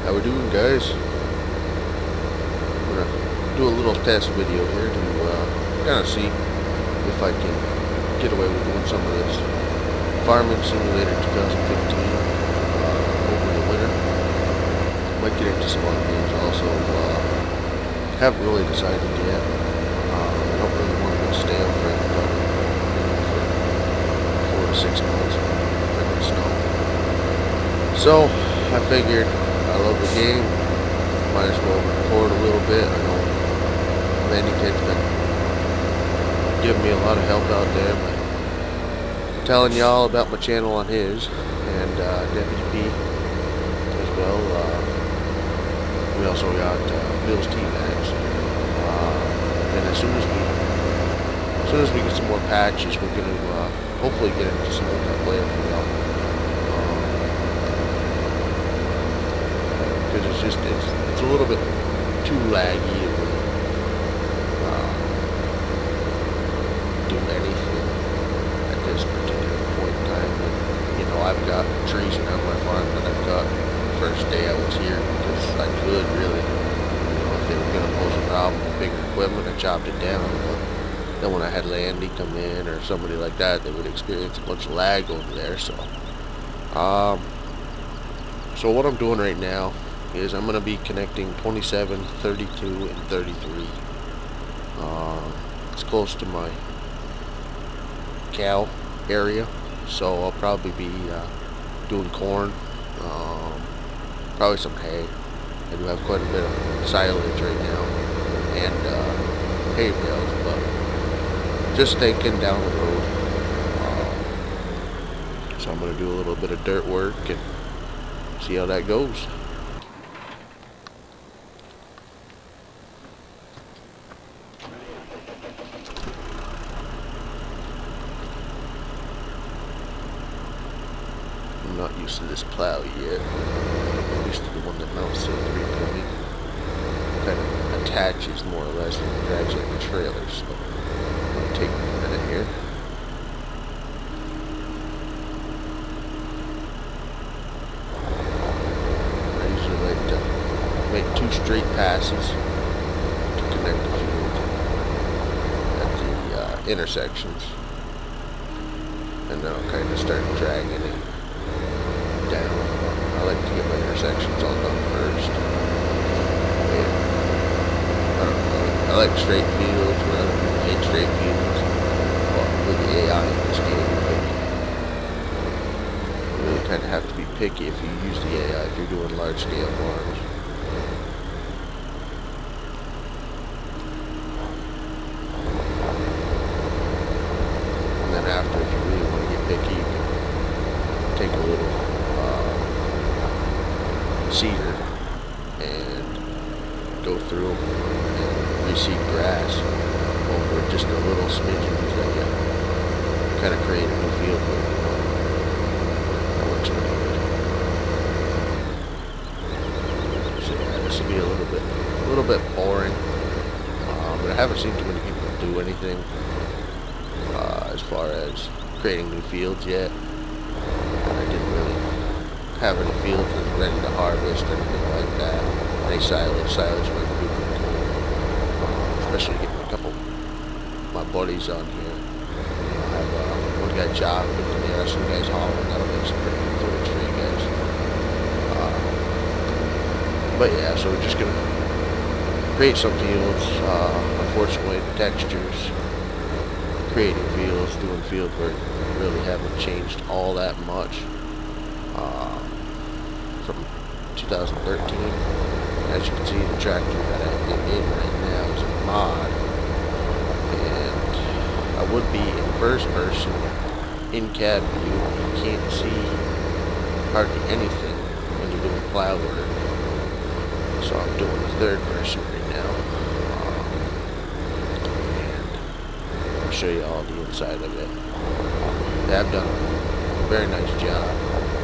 How we doing, guys? I'm gonna do a little test video here to kind of see if I can get away with doing some of this Farming Simulator 2015 over the winter. Might get into some other games also. Haven't really decided yet. I don't really want to stay up for 4 to 6 months in the snow. So I figured I love the game. Might as well record a little bit. I know Mandy Kid's been giving me a lot of help out there, but I'm telling y'all about my channel on his, and Deputy P as well. We also got Bill's T-Max. And as soon as we get some more patches, we're gonna hopefully get into some multiplayer for y'all. Because it's a little bit too laggy to do anything at this particular point in time. And, you know, I've got trees around my farm that I've got the first day I was here because I could really, you know, if they were going to pose a problem with bigger equipment, I chopped it down. But then when I had Landy come in or somebody like that, they would experience a bunch of lag over there. So what I'm doing right now is I'm going to be connecting 27, 32, and 33. It's close to my cow area, so I'll probably be doing corn, probably some hay. I do have quite a bit of silage right now, and hay bales, but just thinking down the road. So I'm going to do a little bit of dirt work and see how that goes. I'm not used to this plow yet. I'm used to the one that mounts to the 3-point. Kind of attaches more or less and drags it in the trailer. So I'll take a minute here. I usually like to make 2 straight passes to connect the field at the intersections. And then I'll kind of start dragging it down. I like to get my intersections all done first. And I like straight fields where other people hate straight fields. Well, with the AI in this game, you really kind of have to be picky if you use the AI if you're doing large scale farms. And then after, if you really want to get picky, you can take a little cedar and go through and reseed grass over just a little smidgen that you kind of create a new field with. That works pretty good. So yeah, this will be a little bit boring, but I haven't seen too many people do anything as far as creating new fields yet. I didn't really have any fields that were ready to harvest or anything like that. Any silage might be pretty cool. Especially getting a couple of my buddies on here. I have one guy chopping and there are some guys hauling. That'll make some pretty good footage for you guys. But yeah, so we're just gonna create some fields. Unfortunately, the textures, creating fields, doing field work really haven't changed all that much. From 2013. As you can see, the tractor that I'm in right now is a mod, and I would be in first person in cab view. You can't see hardly anything when you're doing plow work, so I'm doing the third person right now, and I'll show you all the inside of it. They have done a very nice job.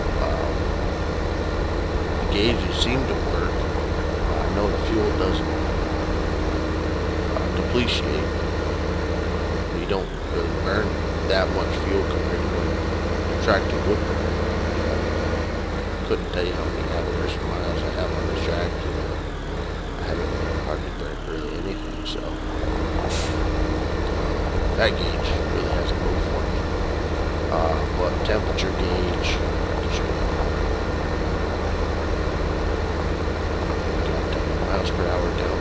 Gauges seem to work. I know the fuel doesn't depreciate. You don't really burn that much fuel compared to what a tractor would burn. Couldn't tell you how many hours or miles I have on this tractor. I haven't hardly burnt really anything, so that gauge really hasn't moved for me. But temperature gauge, got miles per hour down.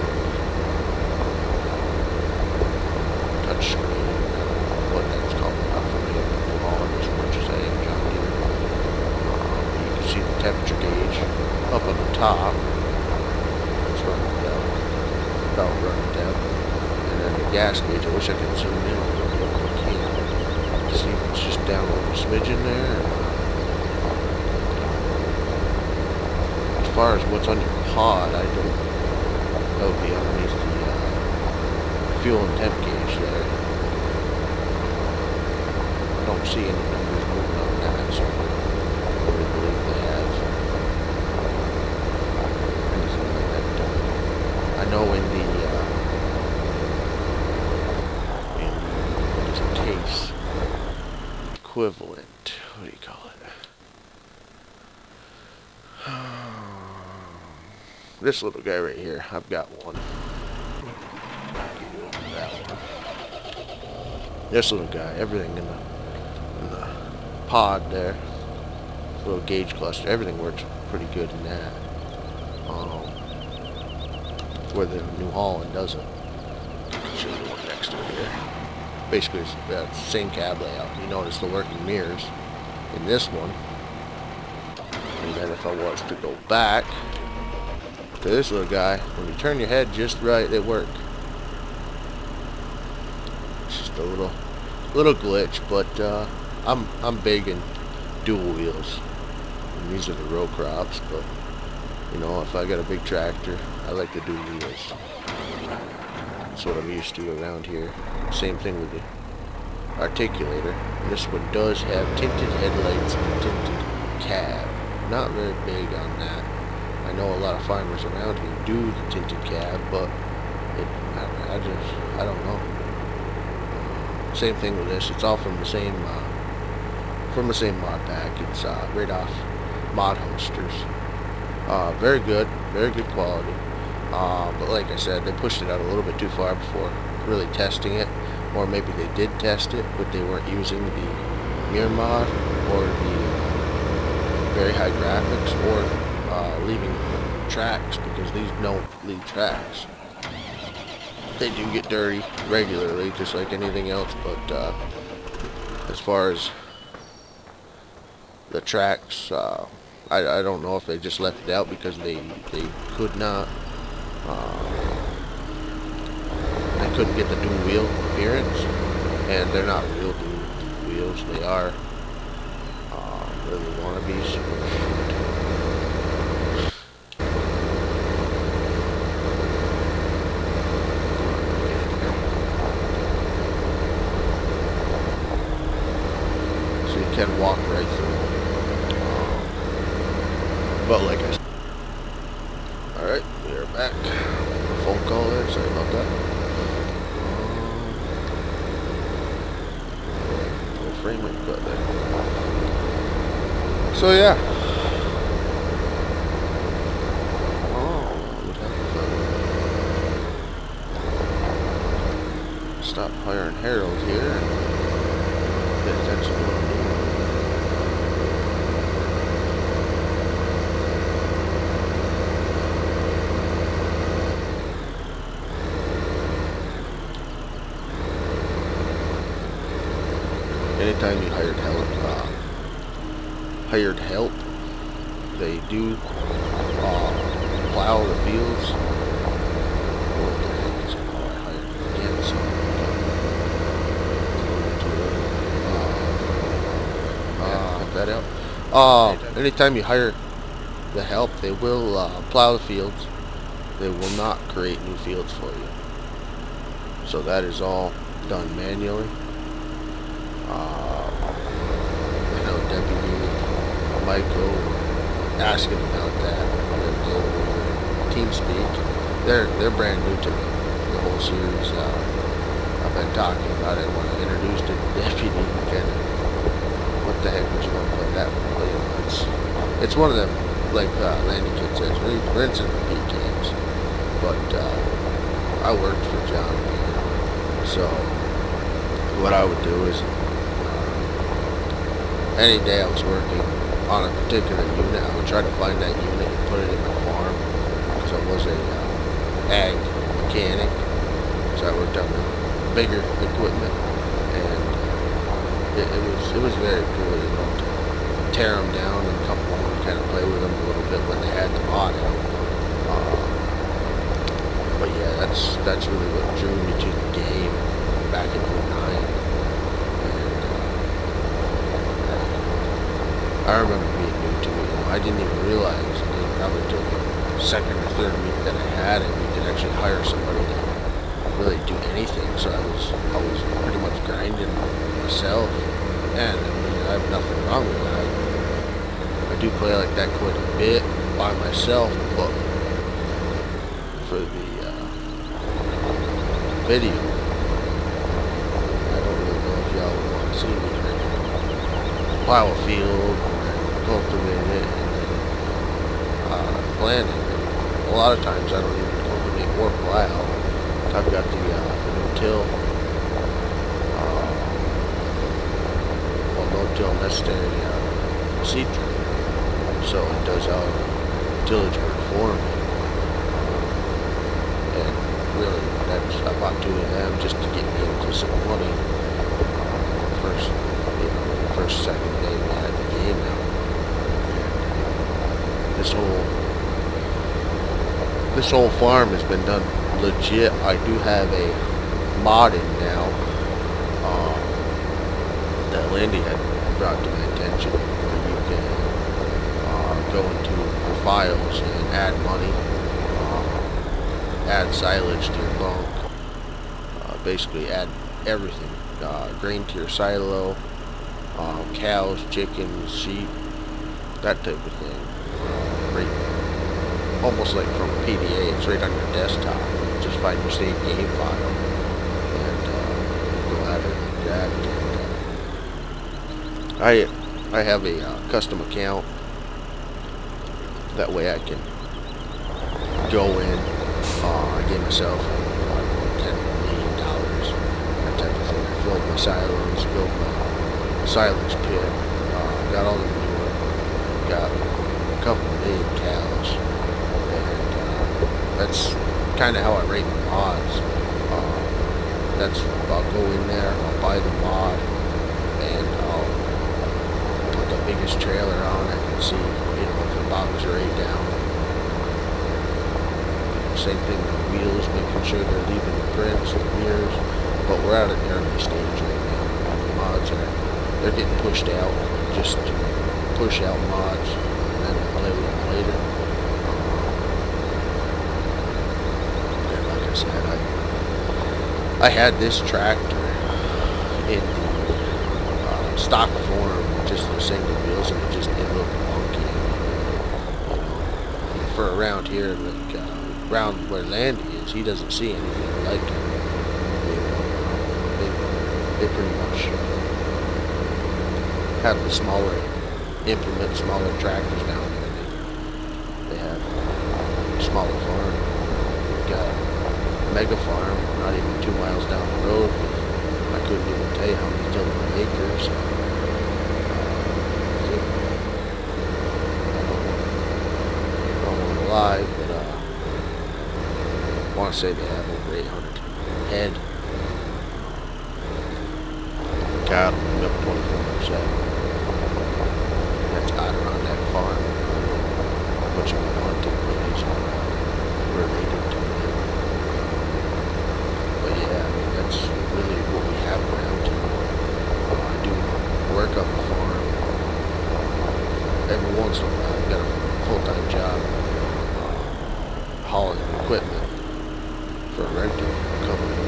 Touch screen, what that's called. Not familiar with New Holland as much as I am John Deere. You can see the temperature gauge up on the top. It's running down, about running down. And then the gas gauge, I wish I could zoom in a little bit, but I can't. See if it's just down a little smidgen there. As far as what's on your pod, I don't. That would be underneath the fuel and temp gauge there. I don't see any numbers moving on that, so I really believe they have anything like that done. I know in the what is it, case equivalent, what do you call it? This little guy right here, I've got one. That one. This little guy, everything in the pod there, little gauge cluster, everything works pretty good in that. Where the New Holland doesn't. I'll show you the one next to it here. Basically, it's the same cab layout. You notice the working mirrors in this one. And then if I was to go back to this little guy, when you turn your head just right, it worked. It's just a little glitch, but I'm big in dual wheels. And these are the row crops, but you know, if I got a big tractor, I like the dual wheels. That's what I'm used to around here. Same thing with the articulator. This one does have tinted headlights and tinted cab. Not very big on that. I know a lot of farmers around here do the tinted cab, but I don't know. Same thing with this. It's all from the same mod pack. It's right off Mod Hosters. Very good quality. But like I said, they pushed it out a little bit too far before really testing it, or maybe they did test it, but they weren't using the mirror mod or the very high graphics, or leaving tracks, because these don't leave tracks. They do get dirty regularly, just like anything else, but as far as the tracks, I don't know if they just left it out because they could not. They couldn't get the dual wheel appearance, and they're not real dual wheels. They are really wannabes. So you can walk right through. But like I said, alright, we are back. Phone call there, sorry about that. Little frame rate cut there. So yeah. What happened? Stop hiring Harold here. Pay attention to what I'm doing. Anytime you hired help, they do plow the fields. What the heck is it? Oh, I hired again, so cut that out. Anytime you hire the help, they will plow the fields. They will not create new fields for you. So that is all done manually. I know Deputy Michael asking about that. TeamSpeak. They're brand new to the whole series. I've been talking about it when I introduced it to Deputy. Kind of, what the heck would you want to play that one? It's one of them like Landy Kid says, rinse and repeat games. But I worked for John, so what I would do is any day I was working on a particular unit, I would try to find that unit and put it in my farm, because I was a ag mechanic, so I worked on the bigger equipment, and it was very cool, you know, to tear them down and come home and kind of play with them a little bit when they had the mod out. But yeah, that's really what drew me to the game back in '09. I remember being new to it. I didn't even realize it probably until the second or third week that I had it, you could actually hire somebody to really do anything. So I was pretty much grinding myself, and I mean, I have nothing wrong with that. I do play like that quite a bit by myself, but for the video, I don't really know if y'all want to see me plow a field, cultivate it, and then plant it. A lot of times I don't even cultivate or plow. I've got the no-till, no-till necessary seed trailer, so it does our tillage work for me. And really, I bought 2 of them just to get me into some money. First, second day we had the game out. This whole farm has been done legit. I do have a mod in now that Landy had brought to my attention, where you can go into your files and add money, add silage to your bunk, basically add everything, grain to your silo, cows, chickens, sheep, that type of thing. Right, almost like from PDA, it's right on your desktop. You just find your save game file and go at it like that. And, I have a custom account. That way I can go in. I gave myself $10 million, that type of thing. I filled my silos, built my silage pit, got all the manure, got a couple of million cows, and that's kind of how I rate the mods. I'll go in there, I'll buy the mod, and I'll put the biggest trailer on it and see, if the bottom's right down. Same thing with wheels, making sure they're leaving the prints, the mirrors, but we're at an early stage right now. The mods they're getting pushed out, just to push out mods, and then we'll play with them later. And like I said, I had this tractor in the stock form, just the single wheels, and it looked wonky. For around here, like around where Landy is, he doesn't see anything like it. They pretty much have the smaller implement, smaller tractors down there. They have a smaller farm. We've got a mega farm, not even 2 miles down the road. I couldn't even tell you how many tillable acres. I don't want to lie, but I want to say they have over 800 head. Cattle, milk 24/7. That's out around that farm. What you want to, but he's related to it. But yeah, I mean, that's really what we have around here. I do work on the farm. Every once in a while, I've got a full-time job hauling equipment for a rental company.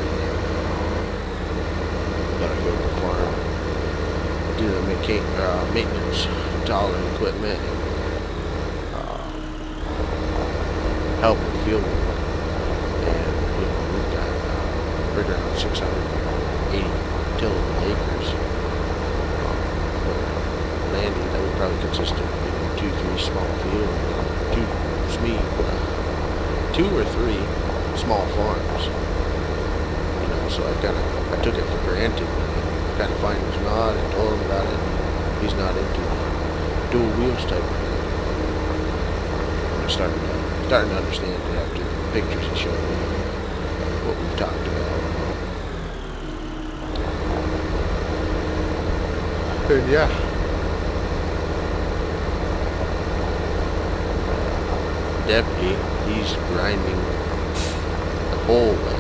But I go to the farm, do the maintenance to all the equipment, and help with field work. And we've got right around 680 tillable acres. Landing that would probably consist of 2-3 small fields. two or three small farms. You know, so I took it for granted. Kind of find he's not, and told him about it. He's not into dual wheels type of thing. I'm starting to understand it after the pictures he showed me, what we've talked about. And yeah. Deputy, he's grinding the whole way.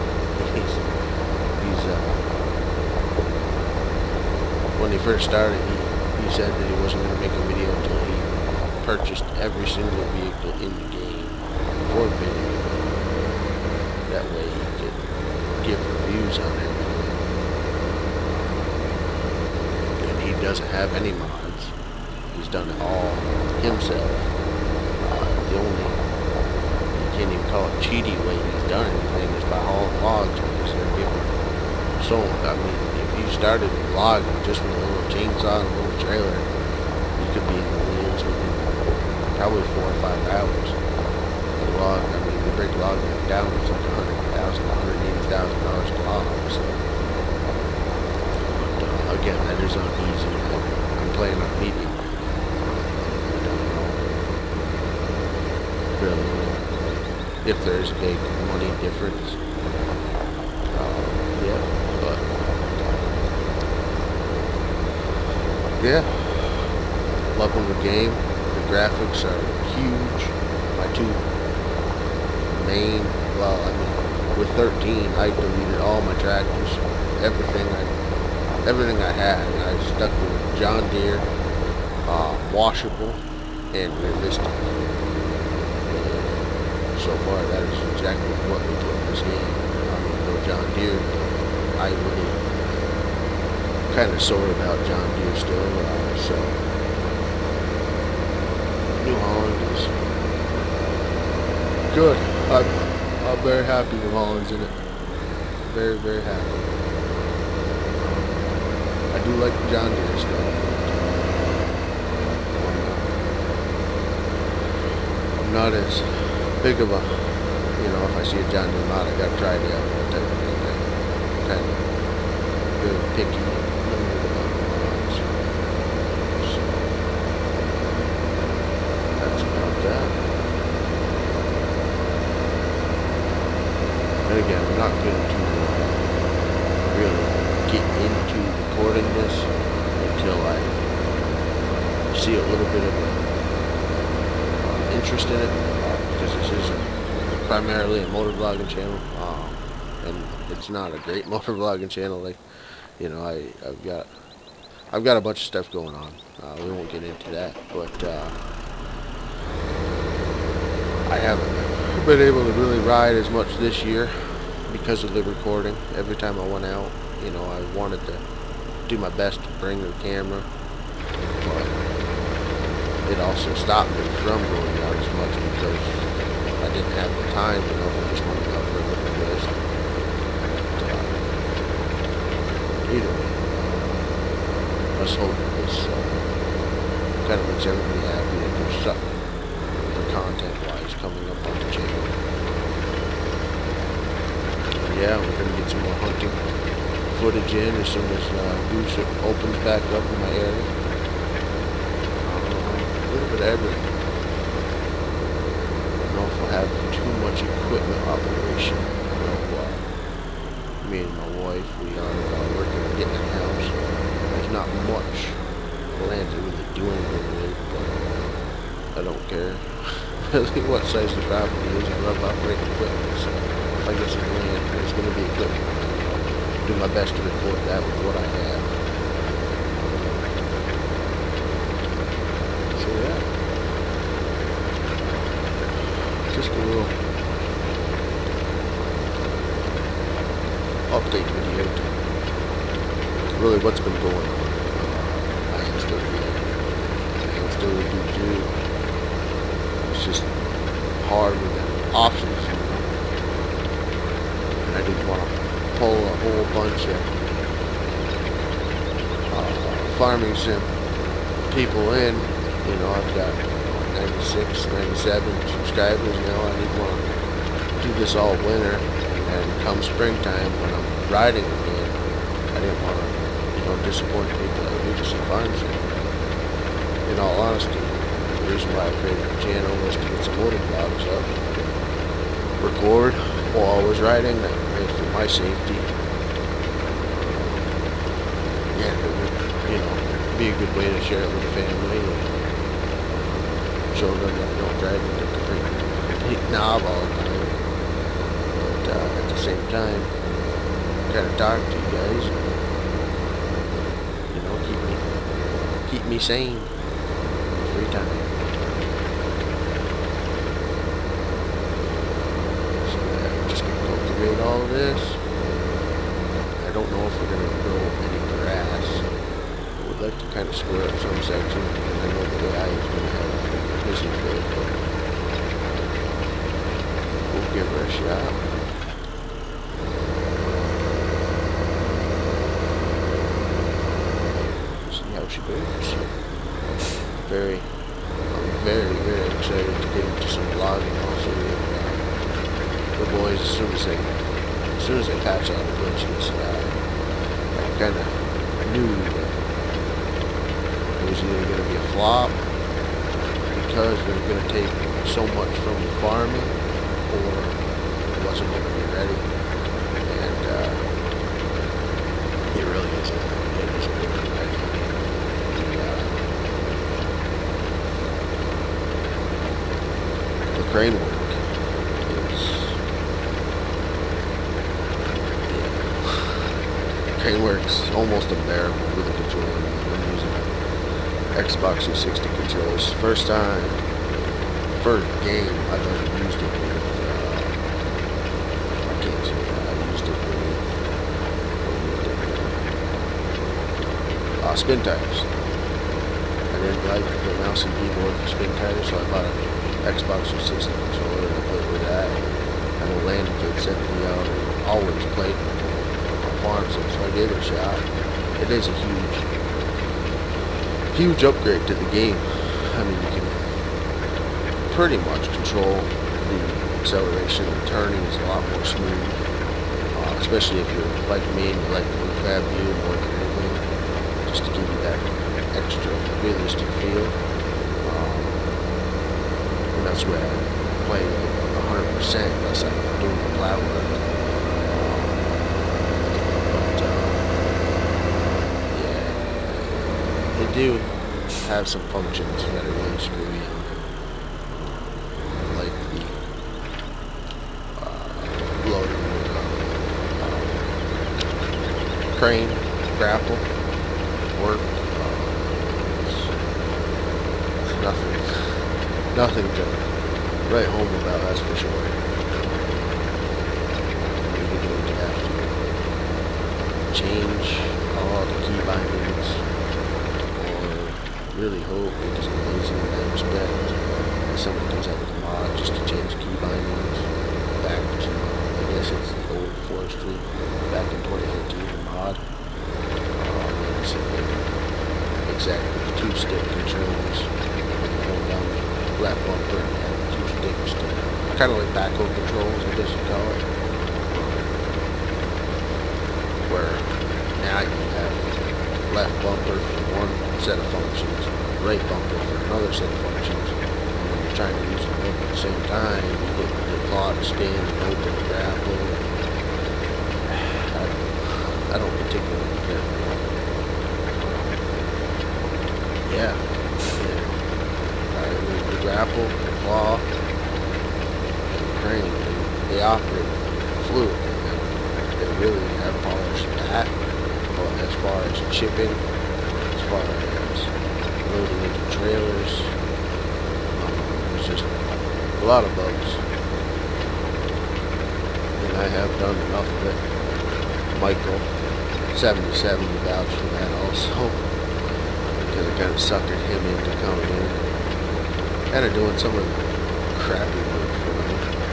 When he first started, he said that he wasn't going to make a video until he purchased every single vehicle in the game for video. That way he could give reviews on everything. And he doesn't have any mods. He's done it all himself. The only, you can't even call it cheaty way he's done anything, is by hauling logs because they're given. So, I mean, if you started logging just with a little chainsaw and a little trailer, you could be in the wheels within probably 4 or 5 hours. The log, I mean, you break the log down, it's like $100,000, $180,000 a log. So, but, again, that is on easy. I'm playing on medium. Really, if there's a big money difference, yeah, but yeah, loving the game. The graphics are huge. My two main, well, I mean, with 13, I deleted all my tractors, everything I had. I stuck with John Deere, washable, and realistic. So far, that is exactly what we put in this game. Though John Deere, I really kind of sore about John Deere still. So New Holland is good. I'm very happy New Holland's in it. Very, very happy. I do like the John Deere stuff. I'm not as big of a, you know, if I see a John Deere mod, I gotta try it out, type of thing. I'm kind of very picky and limited about mods. So that's about that. And again, I'm not going to really get into recording this until I see a little bit of interest in it. Because this is primarily a motor vlogging channel, and it's not a great motor vlogging channel. Like, you know, I've got a bunch of stuff going on. We won't get into that, but I haven't been able to really ride as much this year because of the recording. Every time I went out, you know, I wanted to do my best to bring the camera, but it also stopped me from going out as much because I didn't have the time, you know, I just wanted to go for a little bit. Either way, let's hope this kind of makes everybody happy that there's something for content-wise coming up on the channel. And yeah, we're going to get some more hunting footage in as soon as Goose opens back up in my area. A little bit of everything. Have too much equipment operation. You know, me and my wife, we are working on getting a house. There's not much land to really do anything with, but I don't care. What size the property is, I love operating equipment. So if I get some land, there's going to be equipment. I'll do my best to record that with what I have. So yeah. Just a little update video to really what's been going on. I am still here. I am still with you. It's just hard with the options. And I didn't want to pull a whole bunch of farming sim people in. You know, I've got 96, 97 subscribers. You know, I didn't want to do this all winter, and come springtime when I'm riding again, I didn't want to, you know, disappoint people that do some farms. In all honesty, the reason why I created the channel was to get some motor vlogs up, record while I was riding, that was for my safety. And it would, you know, be a good way to share it with the family and show them that I don't drive into complete knob all the time. But at the same time, gotta talk to you guys and, you know, keep me sane in free time. So yeah, I'm just gonna cultivate all of this. I don't know if we're gonna grow any grass. I would like to kind of square up some section, and I know the AI is gonna have a busy day, but we'll give her a shot. She goes. I'm very, very excited to get into some vlogging also with the boys as soon as they patch out the glitches. I kind of knew that it was either going to be a flop because they were going to take so much from the farming, or it wasn't going to be ready. And it really isn't. It isn't really ready. The crane work is, crane work's almost unbearable with the controller. I'm using Xbox 360 controls. First game I've ever used it with, I can't say that, I used it with spin tires. I didn't like the mouse and keyboard for spin tires, so I bought a Xbox 360 controller and I played with that. I know Landy Kid sent me out and always played on farms, so I gave it a shot. It is a huge upgrade to the game. I mean, you can pretty much control the acceleration and turning is a lot more smooth, especially if you're like me and you like the grab view more than anything, just to give you that extra realistic feel. That's where I play 100% unless I'm doing the plow work. But yeah, they do have some functions that are really screwy on it, like the loading crane grapple work. It's nothing to write home about, that's for sure. Maybe going to have to change all the key bindings, or really hope it isn't lazy in that respect. Somebody comes out with a mod just to change key bindings back to, I guess it's the old forestry, back in 2015 mod. Exactly, the two-stick controls. Hold down the left bumper and have two sticks to kind of like backhoe controls, I guess you call it. Where now you have left bumper for one set of functions, right bumper for another set of functions. And when you're trying to use them both at the same time, you get the claw to spin and open and grapple. I don't particularly care for that. Yeah. The grapple, the claw, and the crane, they operate fluid, and they really have polished that. But as far as chipping, as far as loading into trailers, there's just a lot of bugs. And I have done enough of it. Michael, 77, vouched for that also. Because I kind of suckered him into coming in, kind of doing some of the crappy work for me.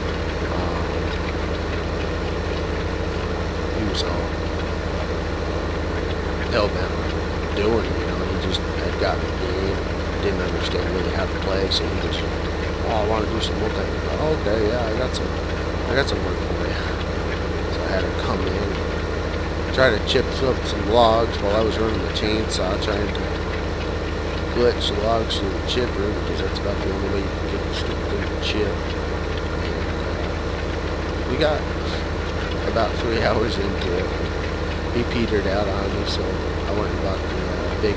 He was all hell-bent on doing it, you know. He just had gotten the game, didn't understand really how to play, so he just, oh, I want to do some multiplayer. Oh, okay, yeah, I got some work for you. So I had him come in and try to chip up some logs while I was running the chainsaw, trying to glitch the logs through the chipper, because that's about the only way you can get the stupid thing to chip. And we got about 3 hours into it. He petered out on me, so I went and bought the big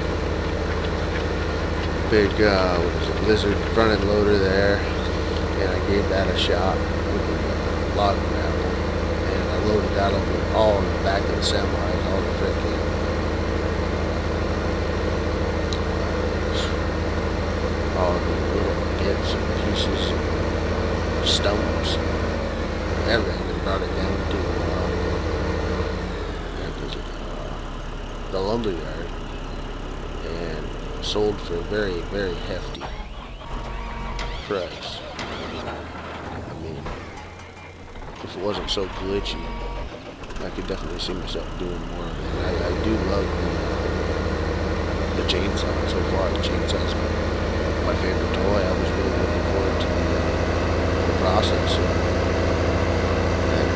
what is it, Lizard front end loader there, and I gave that a shot with the log grapple, and I loaded that all in the back of the semi, all the freaking all the little bits and pieces and stumps, everything, and brought it down to the lumber yard, and sold for a very, very hefty price. I mean, if it wasn't so glitchy, I could definitely see myself doing more. And I do love the chainsaw so far. The chainsaw's my favorite toy. I was really looking forward to the process. And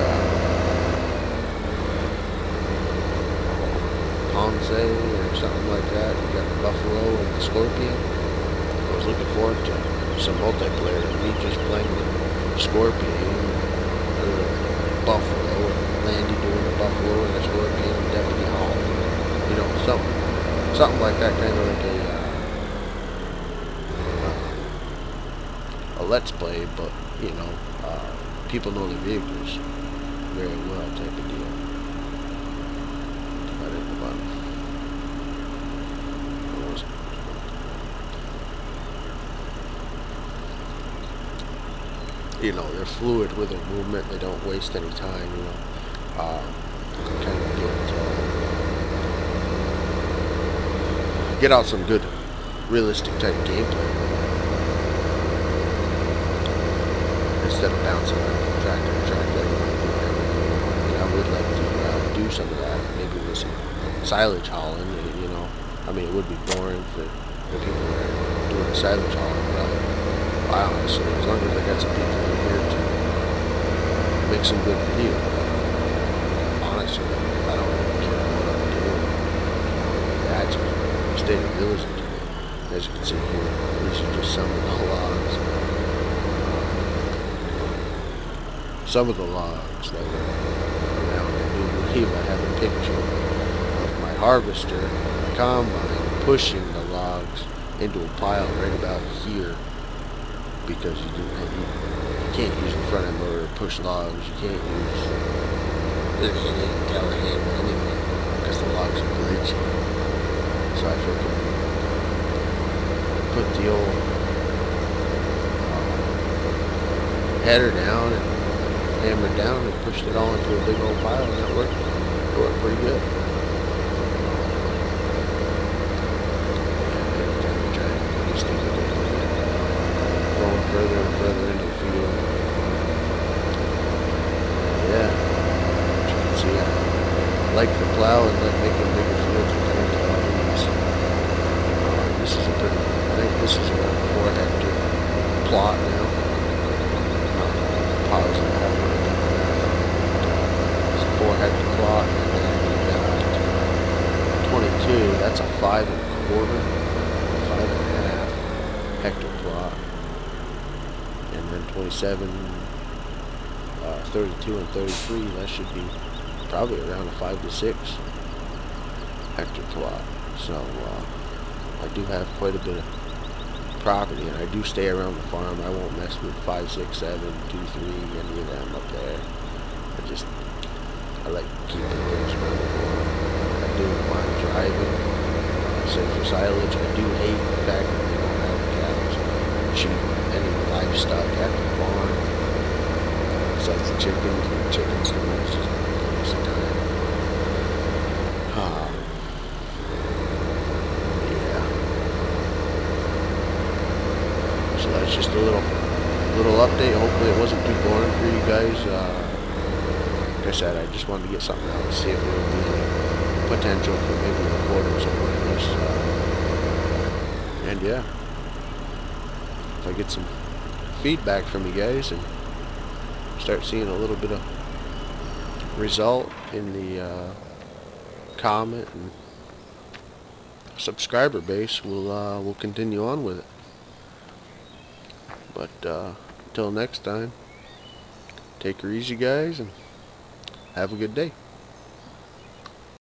Ponce or something like that. You got the Buffalo and the Scorpion. I was looking forward to some multiplayer. Me just playing the Scorpion or the Buffalo, and Landy doing the Buffalo and the Scorpion and Deputy Hall. You know, something like that, kind of like a Let's Play, but you know, people know their vehicles very well type of deal. You know, they're fluid with their movement. They don't waste any time. You know, kind of get out some good, realistic type gameplay instead of bouncing around from track to track. And I would like to do some of that, maybe with some silage hauling. You know, I mean, it would be boring for people that are doing the silage hauling, but honestly, as long as I got some people in here to make some good video, honestly, I don't really care what I'm doing. That's a state of realism to me. As you can see here, these are just some of the logs. Some of the logs that are around. I do believe I have a picture of my harvester, my combine, pushing the logs into a pile right about here. Because you can't use the front end loader to push logs. You can't use any telehandler anyway because the logs are glitchy. So I figured put the old header down and hammered down and pushed it all into a big old pile, and that worked. It worked pretty good. Further and further into the field. Yeah, as you can see, I like the plow and like making bigger fields with the plows. This is a pretty, I think this is around a 4-hectare plot now. Positive how we're doing that. It's a 4-hectare plot, and then we've got 22, that's a 5 1/4, 5.5 hectare plot. And then 27, 32, and 33, that should be probably around a 5 to 6 hectare plot. So I do have quite a bit of property, and I do stay around the farm. I won't mess with 5, 6, 7, 2, 3, any of them up there. I like keeping things moving. I do mind driving. Say for silage, I do hate the fact that they don't have cows, sheep, any livestock at the farm. Besides the chickens, it's just a waste of time. Yeah. So that's just a little update. Hopefully it wasn't too boring for you guys. Like I said, I just wanted to get something out and see if there would be any potential for maybe recording something like this. And yeah, if I get some feedback from you guys and start seeing a little bit of result in the comment and subscriber base, we'll continue on with it. But until next time, take her easy, guys, and have a good day.